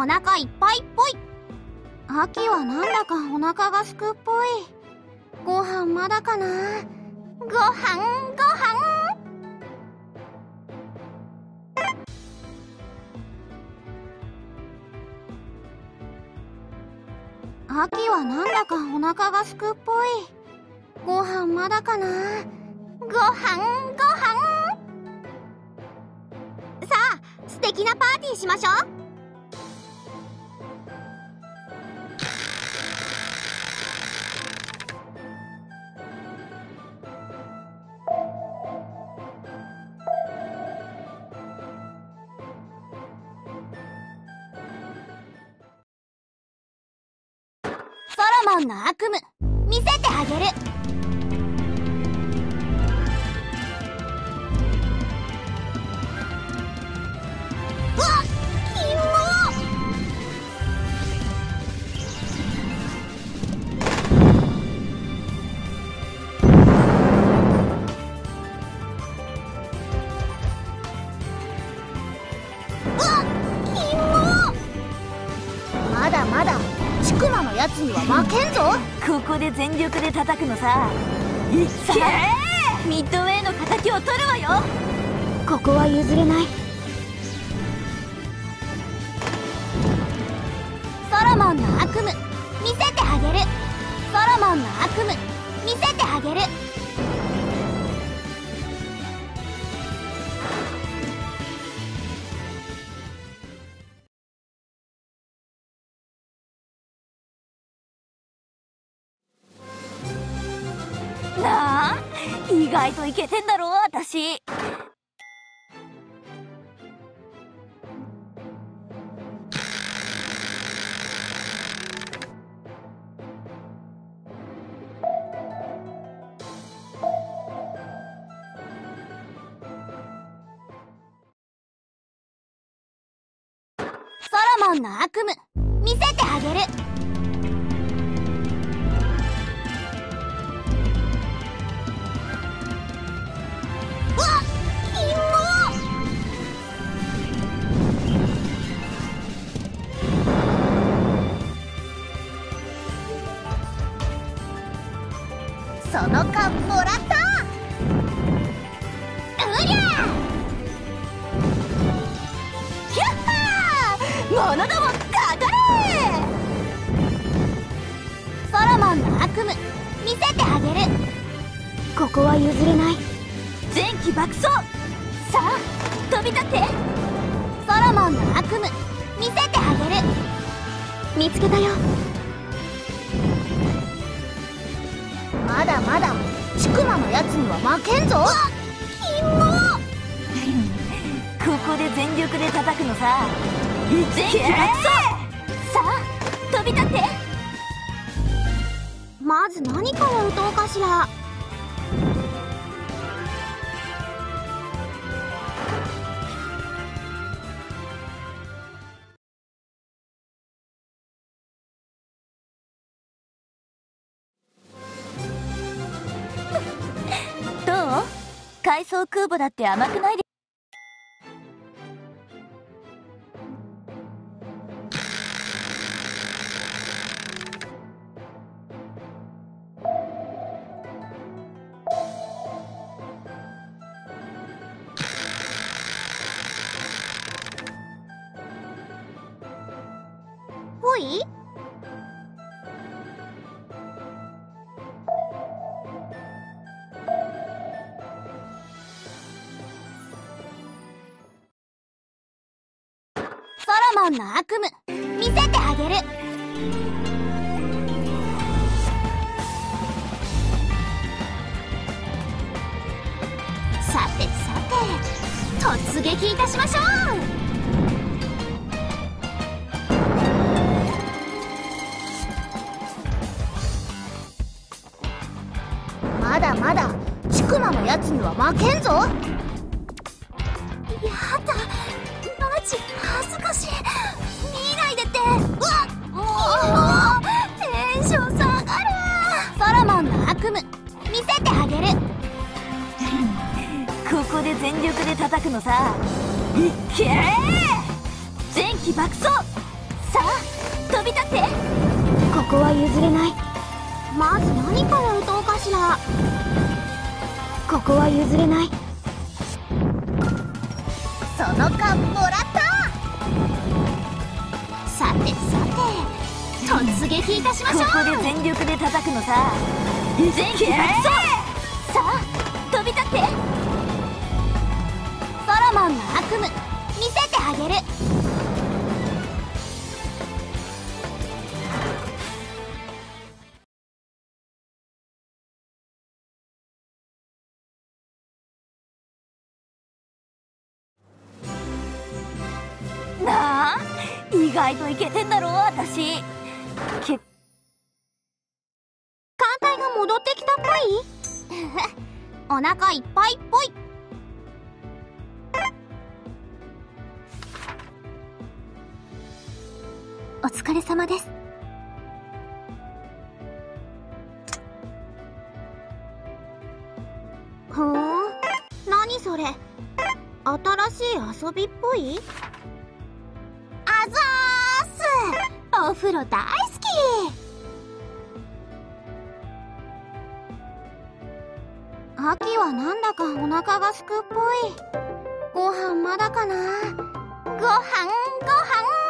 お腹いっぱいっぽい。秋はなんだかお腹がすくっぽい。ご飯まだかな。ご飯。秋はなんだかお腹がすくっぽい。ご飯まだかな。ご飯。さあ、素敵なパーティーしましょう。ソロモンの悪夢、見せてあげる。うわっ、キモまだまだちくまのやつには負けんぞ。 ここで全力で叩くのさ。さあ、ミッドウェイの敵を取るわよ。 ここは譲れない。ソロモンの悪夢、見せてあげる。ソロモンの悪夢、見せてあげる。 なあ、意外とイケてんだろ私。 ソロモンの悪夢、見せてあげる。うわっ、キモその缶もらった。うりゃひゃっはー、者どもかかれ。ソロモンの悪夢、見せてあげる。ここは譲れない。 前期爆走。さあ、飛び立って。 ソロモンの悪夢、見せてあげる。見つけたよ。まだまだちくまのやつには負けんぞ。キモここで全力で叩くのさ。前期爆走。さあ、飛び立って。 まず何から打とうかしら。 どう？海藻空母だって甘くないで。 ほい。ソロモンの悪夢、見せてあげる。さてさて、突撃いたしましょう。まだまだちくまのやつには負けんぞ。やだ、マジ恥ずかしい。見ないでって。うわっ、もうテンション下がる。ソロモンの悪夢、見せてあげる。 ここで全力で叩くのさ。いっけー、前期爆走。 さあ飛び立って。 ここは譲れない。まず何から打とうかしら。ここは譲れない。その缶もらった。さてさて、突撃いたしましょう。 ここで全力で叩くのさ。全気発動。さあ飛び立って。 ソロモンの悪夢見せてあげる。 なあ意外といけてんだろ私。 艦隊が戻ってきたっぽい。お腹いっぱいっぽい。お疲れ様です。ふーん、何それ。新しい遊びっぽい。あざーす。お風呂大好き。秋はなんだかお腹がすくっぽい。ご飯まだかな。ご飯ご飯。